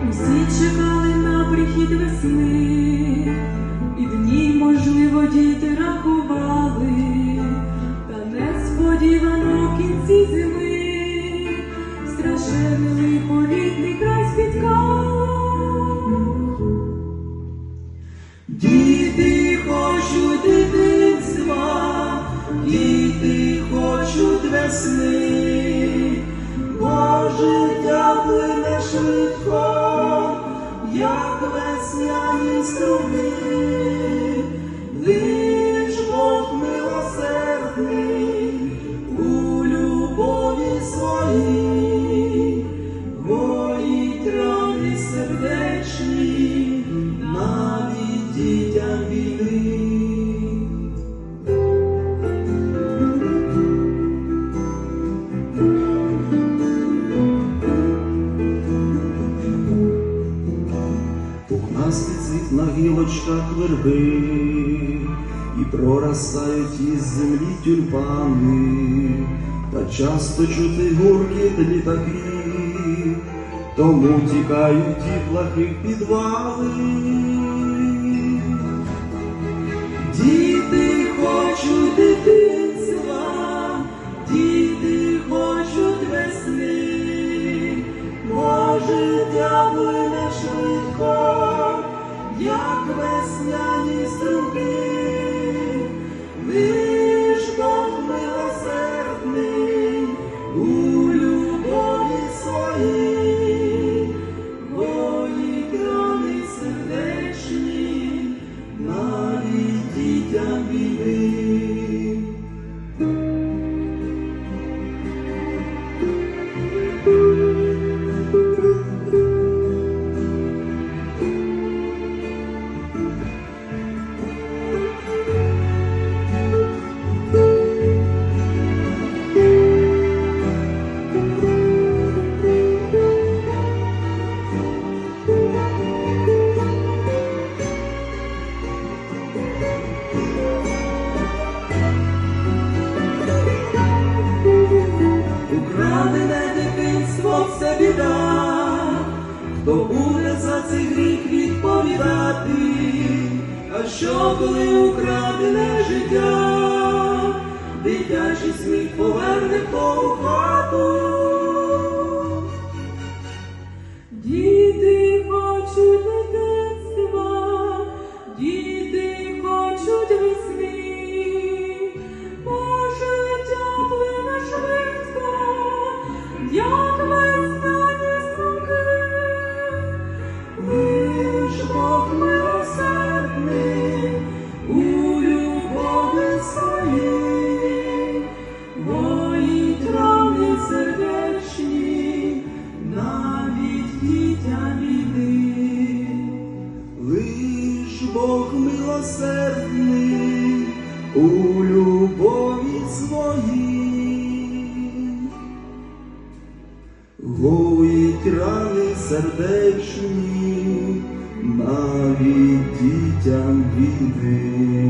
Усі чекали на прихід весни, і дні, можливо, діти рахували, та несподівано в кінці зими страшенний лихолітний край спіткав. Діти хочуть дитинства, діти хочуть весни, бо життя плине швидко, як весняні струни. Лиш Бог милосердний у любові своїй гоїть рани сердечні навіть дітям війни. Пухнастий цвіт на гілочках верби, і проростають із землі тюльпани, та часто чути гуркіт літаків, тому тікають ті плахи в підвали. Діти хочуть дитинства, діти хочуть весни, бо життя плине швидко, як весняні струни. Лиш Бог милосердний у любові своїй гоїть рани сердечні навіть дітям війни. Украдене дитинство – це біда, хто буде за цей гріх відповідати? А що, коли украдене життя, дитячий сміх поверне хто у хату? Діти хочуть дитинства, діти хочуть весни, бо життя плине швидко, як весняні струни. Лиш Бог милосердний у любові своїй гоїть рани сердечні навіть дітям війни. Лиш Бог милосердний у любові своїй гоїть рани сердечні навіть дітям війни.